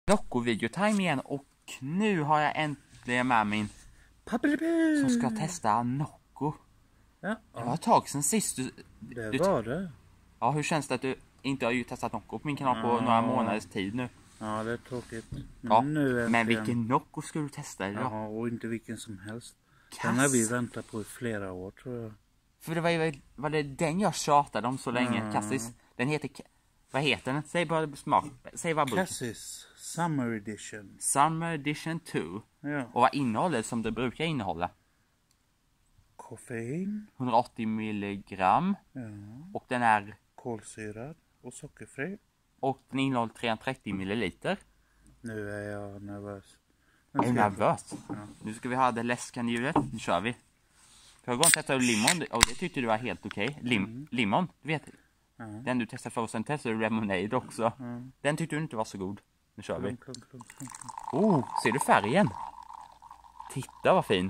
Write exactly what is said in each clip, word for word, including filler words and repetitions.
Nocco-videotime igen och nu har jag äntligen med min Pappelipu som ska testa Nocco. Ja, Det var ett tag sedan sist du... det du var det. Ja, hur känns det att du inte har ju testat Nocco på min kanal på Ja. några månaders tid nu? Ja, det är tråkigt. Men, Ja, nu men vilken Nocco ska du testa idag? Ja, och inte vilken som helst. Kass. Den har vi väntat på i flera år, tror jag. För det var ju var det den jag tjatade om så länge, Mm. Cassis. Den heter... Vad heter den? Säg bara smak. Säg vad burk. Cassis Summer Edition. Summer Edition två. Ja. Och vad innehåller som det brukar innehålla? Koffein. hundraåttio milligram. Ja. Och den är... Kolsyrad och sockerfri. Och den innehåller trehundratrettio milliliter. Nu är jag nervös. Nu Är du ska jag- nervös? Ja. Nu ska vi ha det läskande ljudet. Nu kör vi. Förra gången testade du limon och det tyckte du var helt okej. Lim Mm. Limon, du vet. Ja. Den du testade förra, sen testade du lemonade också. Mm. Den tyckte du inte var så god. Nu kör vi. Klunk, klunk, klunk, klunk. Oh, ser du färgen? Titta vad fin.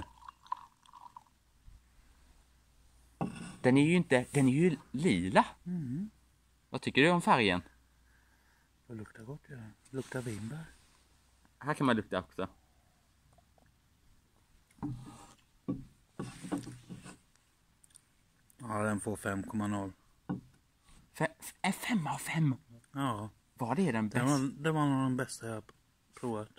Den är ju inte, den är ju lila. Mm. Vad tycker du om färgen? Det luktar gott, ja. Det luktar vinbär. Här kan man lukta också. Ja, den får fem komma noll. Fe, en femma av fem. Ja, Var det den det bästa? var, det var nog den bästa jag har provat.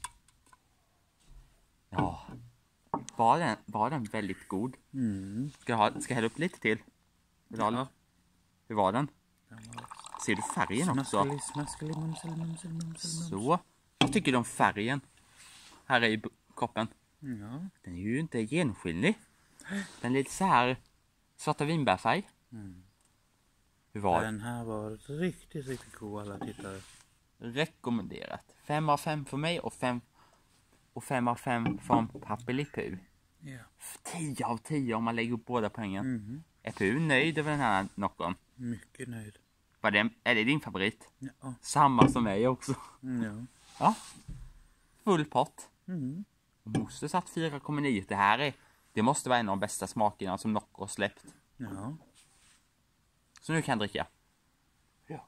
Ja. Var den, var den väldigt god? Mm. Ska jag, ha, ska jag hälla upp lite till? Vill du ha- Ja. Hur var den? Den var Ser du färgen också? smaskig, smaskig, mums, mums, mums, mums. Så. Vad tycker du om färgen? Här är i b- koppen. Ja. Den är ju inte genomskinlig. Den är lite så här svarta vinbärfärg. Mm. Hur var det? Den här var riktigt, riktigt god, alla tittare. Rekommenderat. Fem av fem för mig och fem och fem av fem från Pappelipu. Ja. Tio av tio om man lägger upp båda poängen. Mm. Är du nöjd över den här Noccon? Mycket nöjd. Var det, är det din favorit? Ja. Samma som mig också. Ja. Ja. Full pott. Mm. Moster satt fyra komma nio. Det här är, det måste vara en av de bästa smakerna som Nocco har släppt. Ja. Så nu kan jag dricka. Ja.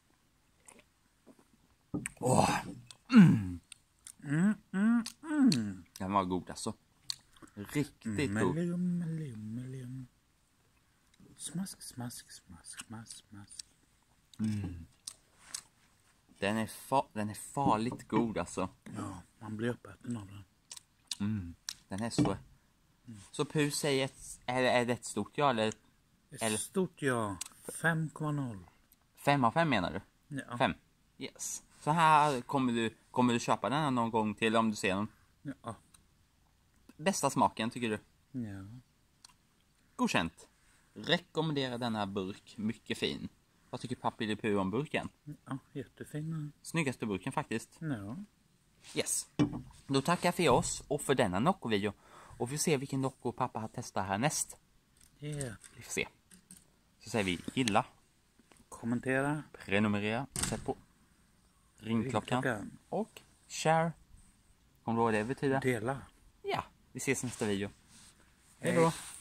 Åh. Mm. Mm, mm, mm. Den var god alltså. Riktigt god. Melium, melium, melium. Smask, smask, smask, smask, smask. Mm. Den är, fa- den är farligt god alltså. Ja, man blir uppäten av den. Mm. Den är så. Så Pu säger ett, är, är det ett stort ja eller Ett Eller- stort ja. fem komma noll. fem av fem menar du? Ja. Fem. Yes. Så här kommer du, kommer du köpa den här någon gång till om du ser den. Ja. Bästa smaken tycker du? Ja. Godkänt. Rekommenderar denna burk. Mycket fin. Vad tycker Pappelipu om burken? Ja, jättefina. Snyggaste burken faktiskt. Ja. Yes. Då tackar jag för oss och för denna Nocco-video. Och vi får se vilken Nocco pappa har testat härnäst. Yeah. Vi får se. Så säger vi gilla, Kommentera. prenumerera, sätt på ringklockan Ringklockan. och share. Kommer du ihåg vad det betyder? Dela. Ja, vi ses i nästa video. Hej Hej. då.